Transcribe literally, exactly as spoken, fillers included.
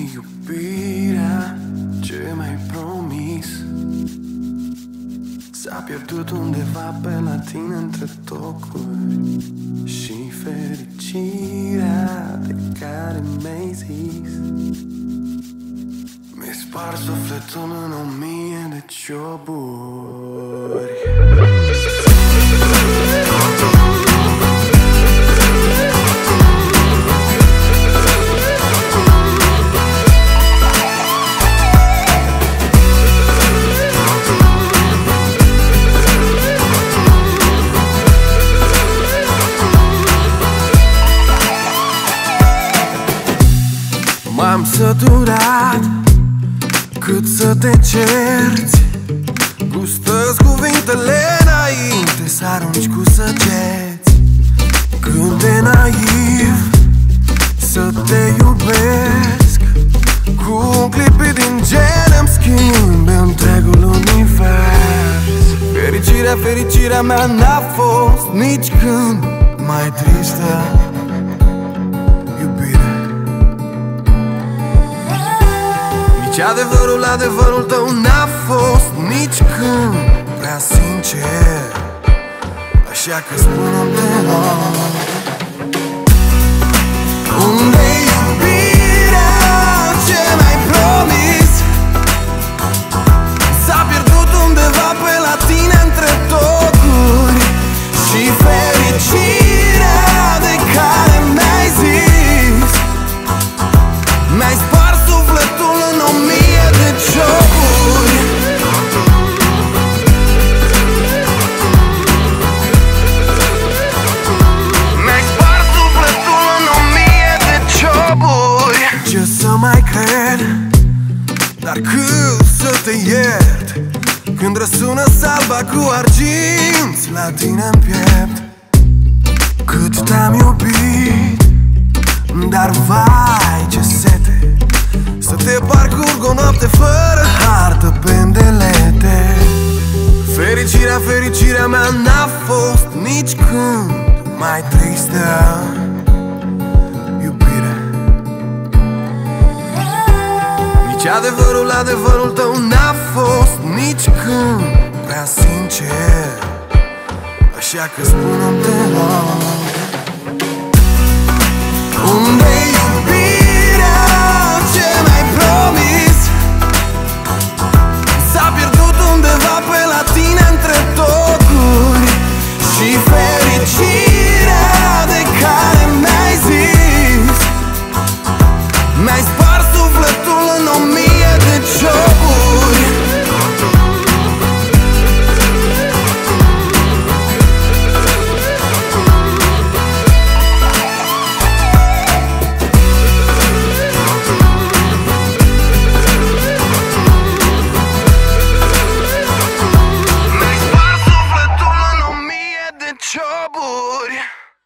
Iubirea ce mi-ai promis s-a pierdut undeva pe la tine între tocuri. Și fericirea de care mi-ai zis mi-ai spart sufletul în o mie de cioburi. M-am săturat cât să te cerți, gustă-ți cuvintele înainte să arunci cu săgeți. Când e naiv să te iubesc, cu un clipit din gen îmi schimbe întregul univers. Fericirea, fericirea mea n-a fost nici când mai tristă. Și adevărul, adevărul tău n-a fost nici când prea sincer. Așa că spune-mi te rog, unde-i iubirea ce mi-ai promis? S-a pierdut undeva pe la tine între tocuri. Și fericirea de care mi-ai zis mi-ai spart sufletul în o mie de cioburi. Mi-ai spart sufletul în o mie de cioburi. Ce să mai cred, dar cât să te iert, când răsună salba cu arginți la tine-n piept. Cât te-am iubit, dar vai ce sete să te parcurg o noapte fără hartă pe îndelete. Fericirea, fericirea mea n-a fost nici când mai tristă. Iubire, nici adevărul, adevărul tău n-a fost nici când prea sincer. Așa că spune-mi te rog,